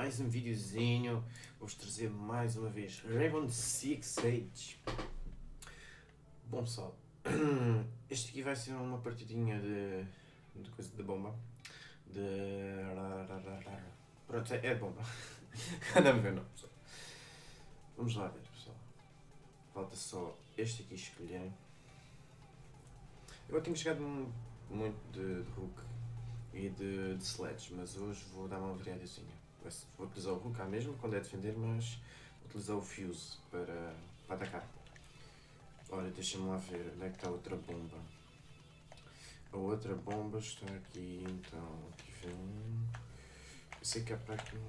mais um videozinho. Vou-vos trazer mais uma vez Rainbow Six Siege. Bom pessoal, este aqui vai ser uma partidinha de coisa de bomba. Pronto, é de bomba. Anda a ver não, pessoal. Vamos lá ver, pessoal. Falta só este aqui escolher. Eu tenho chegado muito de Hook e de Sledge, mas hoje vou dar uma variadazinha. Vou utilizar o Hook cá mesmo quando é defender, mas vou utilizar o Fuse para atacar. Ora, deixa-me lá ver onde é que está a outra bomba. A outra bomba está aqui, então, aqui vem. Eu sei que é para aqui.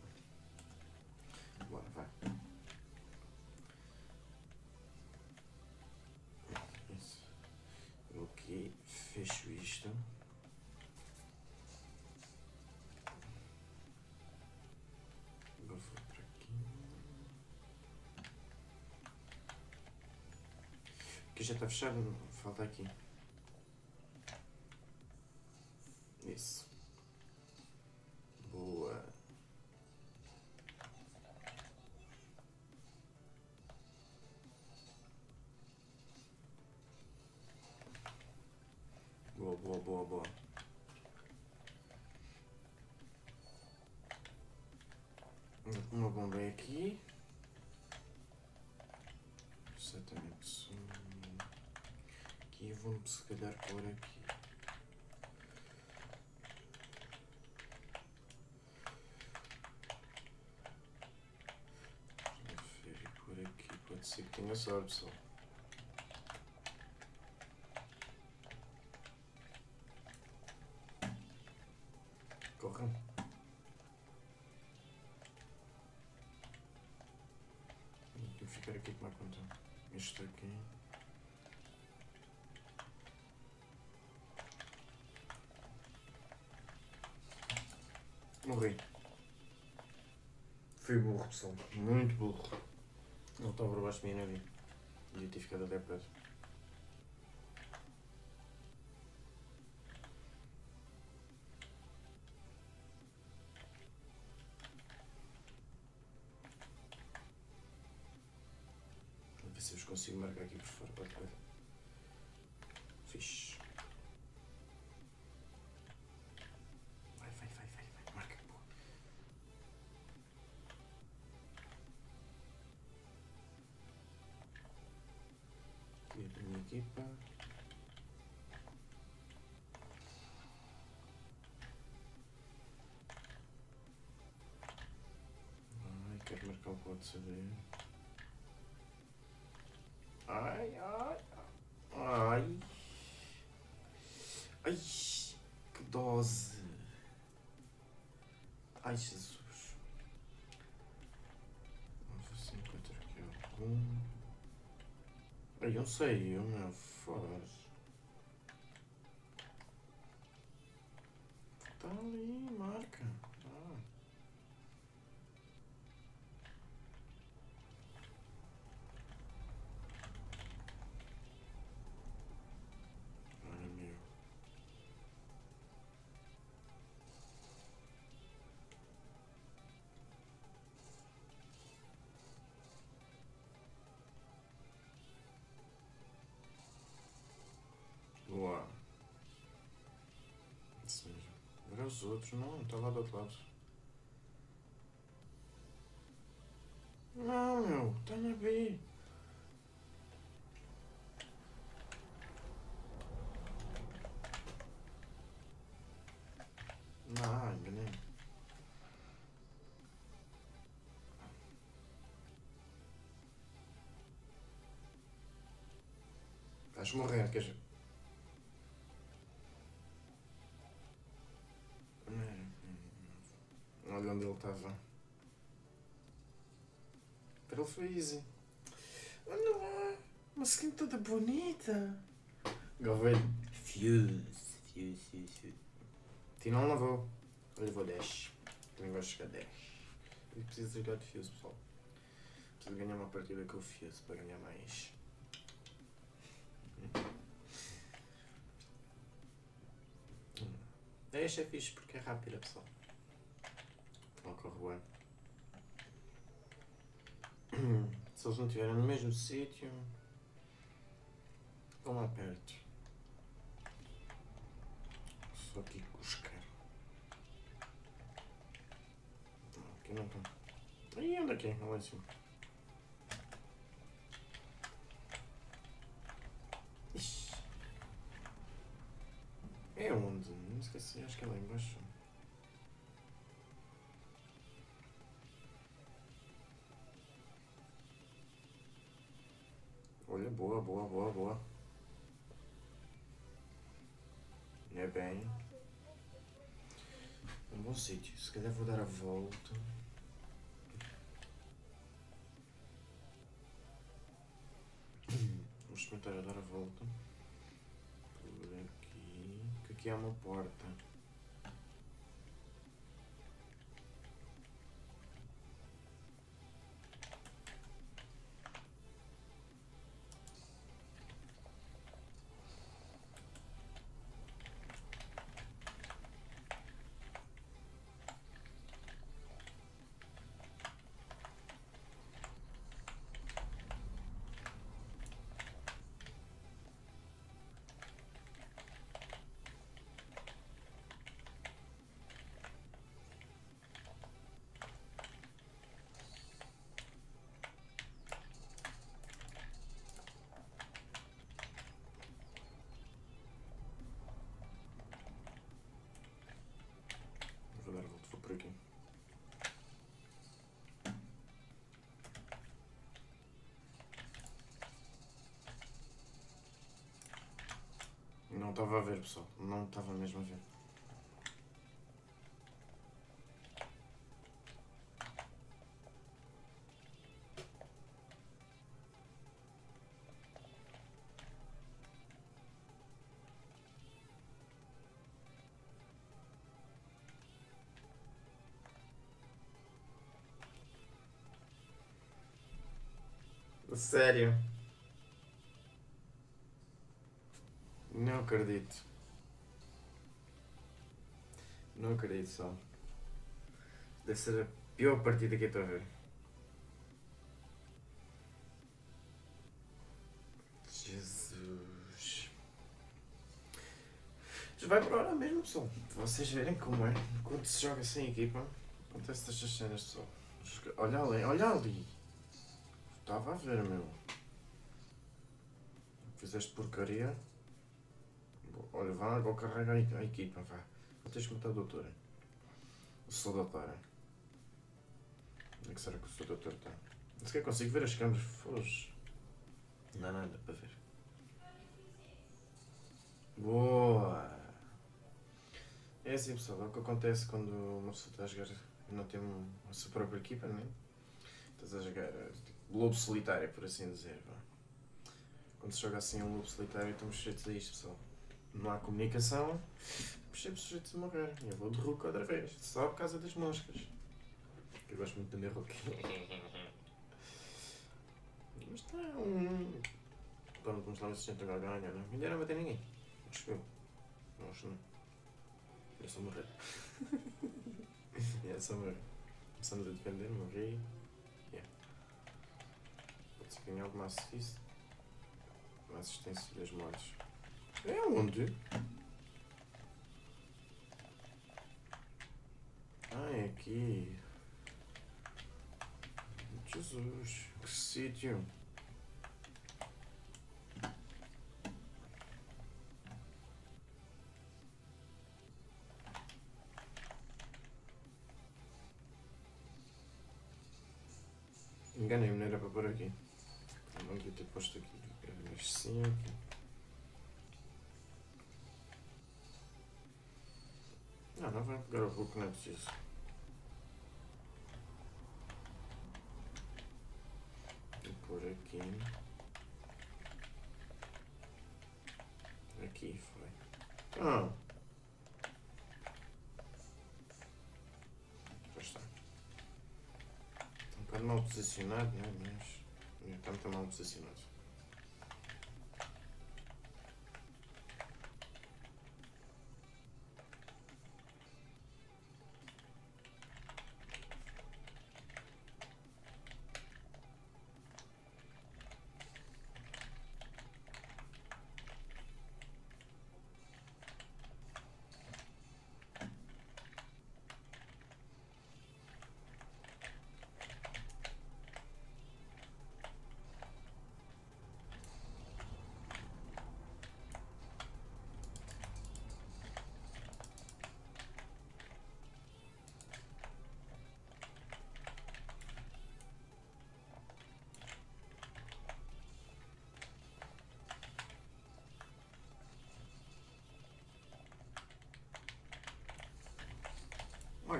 Bora, vai. Isso. Ok, fecho isto. Agora vou para aqui. Aqui já está fechado, falta aqui. Isso. Boa. Boa, boa, boa, boa. Uma bomba é aqui. Exatamente. Aqui vou-me se calhar pôr aqui. Por aqui pode ser que tenha sorte, pessoal. Corram. Vou ficar aqui com uma conta. Este aqui. Morri. Fui burro, pessoal. Muito burro. Não estava por baixo de mim, não vi. Devia ter ficado até perto. Vou ver se eu consigo marcar aqui por fora. Pode ver. Fixe. Vai. Marca. Boa. Aqui a minha equipa. Ai, quero marcar o ponto de saber. Ai. Ai, que dose. Ai, Jesus. Vamos ver se encontro aqui algum. Ai, eu sei, eu não faz. Tá ali, marca. Ai, meu. Boa. Isso mesmo. Agora os outros, não, está lá do outro lado. Não, meu, está na B. Não, enganei. Vais morrer, quer dizer. Olha onde ele estava. Para ele foi easy. Olha lá, uma skin toda bonita. Agora Fuse. Ti não lavou. Olha, vou 10. Também gosto de jogar 10. Eu preciso jogar de Fuse, pessoal. Preciso ganhar uma partida com o Fuse para ganhar mais. Este é fixe porque é rápida, pessoal. Não corre bem. Se eles não estiverem no mesmo sítio, vão lá perto. Só aqui buscar. Não, aqui não estão. Aí anda aqui, lá em cima. Ixi. É onde? Não esqueci, acho que é lá embaixo. Olha, boa, boa, boa, boa. É bem. É um bom sítio. Se calhar vou dar a volta. Vamos experimentar a dar a volta. Por aqui. Que aqui há uma porta. Vou dar a volta, vou por aqui. Não estava a ver, pessoal. Não estava mesmo a ver. Sério? Não acredito. Não acredito só. Deve ser a pior partida que eu estou a ver. Jesus. Já vai para a hora mesmo, pessoal. Vocês verem como é. Quando se joga sem equipa, acontece estas cenas, pessoal. Olha ali, olha ali. Estava a ver, meu. Fizeste porcaria. Olha, vá, agora carrega a equipa, vá. Vou ter que matar a doutora. Eu sou doutora. Onde é que será que o seu doutor está? Nem sequer consigo ver as câmeras. Foge. Não há nada para ver. Boa! É assim, pessoal, é o que acontece quando uma pessoa está a jogar e não tem a sua própria equipa, não é? Estás a jogar tipo, lobo solitário, por assim dizer. Pá. Quando se joga assim um lobo solitário, estamos sujeitos a isto, pessoal. Não há comunicação, estamos sempre sujeitos a morrer. E eu vou de Rook outra vez, só por causa das moscas. Eu gosto muito de vender Rook. Mas está Pronto, vamos lá ver se a gente agora ganha, não? Ainda não bater ninguém. Acho que eu. Não acho não. É só morrer. É só morrer. Começamos a defender, morri. Yeah. Pode ser que ganhe alguma assist. Uma assistência das mortes. É onde? Ah, é aqui. Jesus, que sítio. Enganei-me, não era para pôr aqui. Não devia ter posto aqui. Mas sim, aqui. Não vai pegar o Hulk, não é preciso. Vou pôr aqui. Aqui foi. Ah! Já está. Está um bocado mal posicionado, não é? Mas está muito mal posicionado.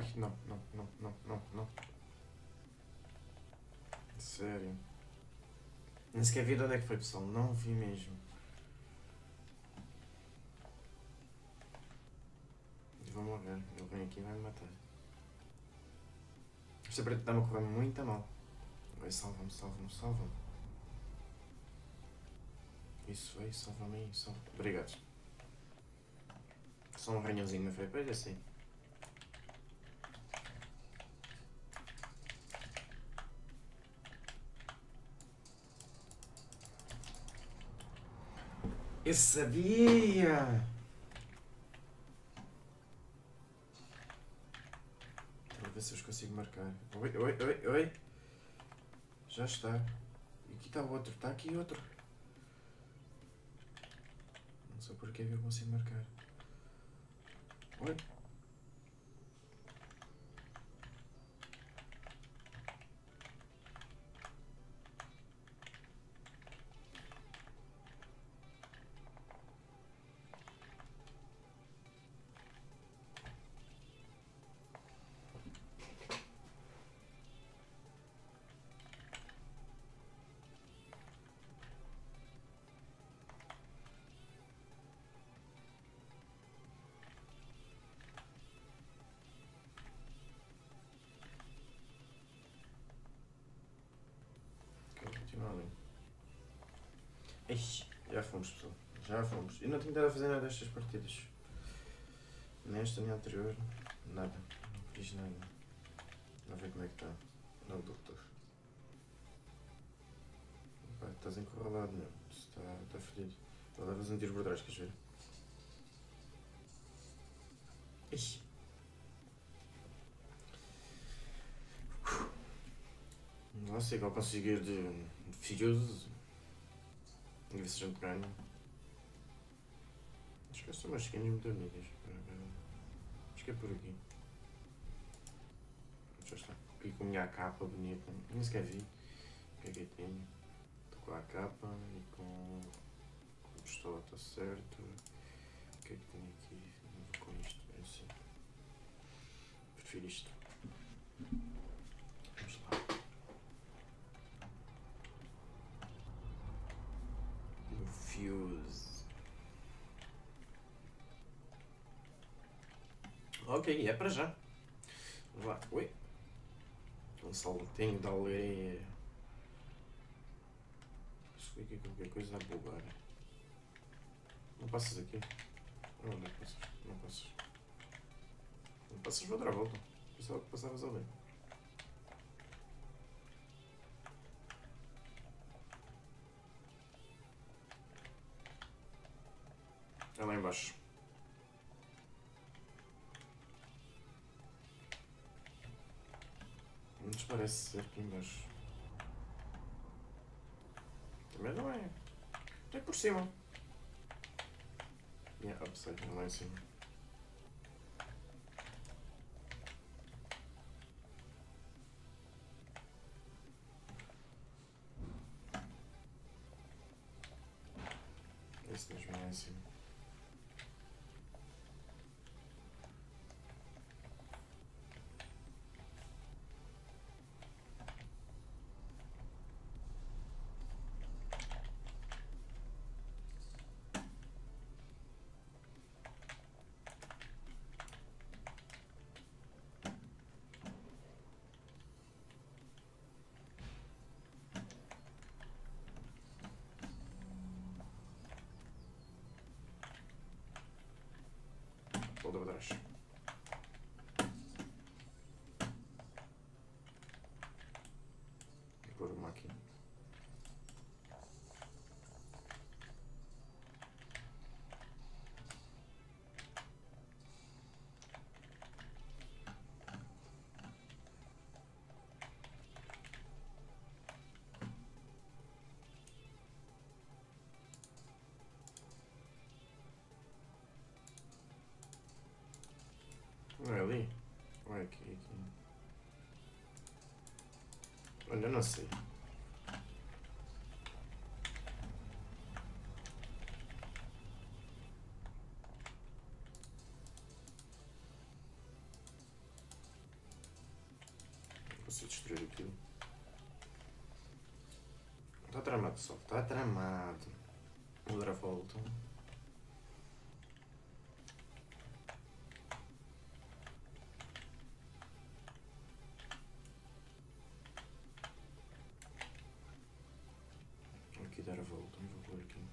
Ai, não, não, não, não, não, não. Sério. Nem sequer vi de onde é que foi, pessoal. Não vi mesmo. Eu vou morrer. Ele vem aqui e vai me matar. Esta preta está-me a correr muito mal. Vai, salva-me, salva-me, salva-me. Isso, vai, salva-me aí, salva. Obrigado. Só um ranhãozinho na frente, pois é assim. Eu sabia! Vou ver se eu consigo marcar. Oi, oi, oi, oi. Já está. E aqui está o outro. Está aqui outro. Não sei porque é que eu consigo marcar. Oi. Continua ali. Ixi, já fomos, pessoal. Já fomos. Eu não tenho nada a fazer nada destas partidas. Nesta, nem anterior. Nada. Não fiz nada. Vamos ver como é que está. Não, doutor. Pá, estás encurralado, meu. Está fedido. Levas um tiro por trás, queres ver? Ixi. Não sei qual conseguir de Fuse. E ver se a gente ganha. Acho que são umas skins muito amigas. Acho que é por aqui. Já está. Aqui com a minha capa bonita. Nem sequer vi o que é que eu tenho. Estou com a capa e com a pistola, está certo. O que é que tenho aqui? Não vou com isto. É assim. Prefiro isto. Vamos lá. O Fuse. Ok, é para já. Vamos lá. Ui. Um saltinho de alegria. Acho que aqui qualquer coisa a bugar. Não passas aqui. Não, não passas. Não passas. Não passas, vou dar a volta. Pensava que passavas ali. É lá embaixo. Não nos parece ser aqui embaixo. Também não é. É por cima. Yeah, upside, é lá em cima. Esse mesmo é lá em cima. Volta para trás. Vou pôr uma aqui. Não é ali? Ou é aqui? Olha, não sei. consigo destruir aquilo. Está tramado, pessoal. Está tramado. Vou dar a volta. Vou aqui dar a volta. Vou pôr aqui.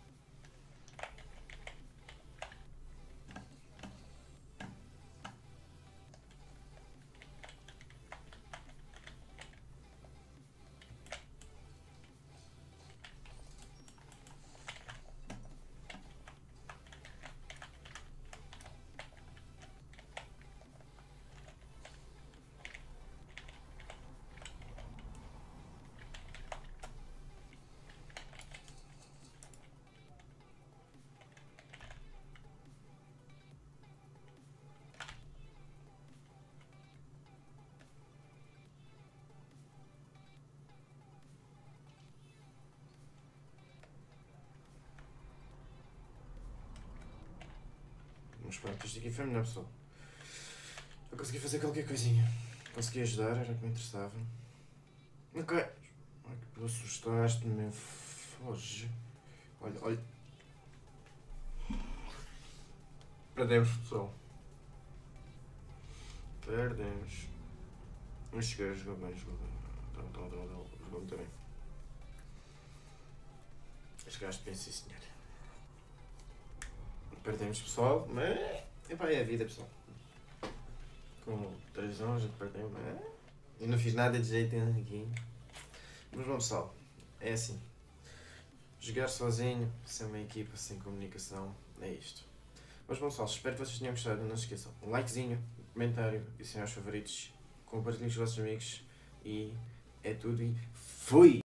Mas pronto, isto aqui foi melhor, pessoal. Eu consegui fazer qualquer coisinha. Consegui ajudar, era o que me interessava. Ok. Ai, que tu assustaste-me. Foge. Olha, olha. Perdemos, pessoal. Perdemos. Mas cheguei, jogou bem, jogou bem. Jogou muito bem. Chegaste bem, sim, senhor. Perdemos, pessoal, mas epá, é a vida, pessoal. Com 3 anos a gente perdeu, mas eu não fiz nada de jeito aqui. Mas bom, pessoal, é assim. Jogar sozinho, sem uma equipa, sem comunicação, é isto. Mas bom, pessoal, espero que vocês tenham gostado. Não se esqueçam, um likezinho, comentário, e aos favoritos, compartilhem com os vossos amigos. E é tudo e fui!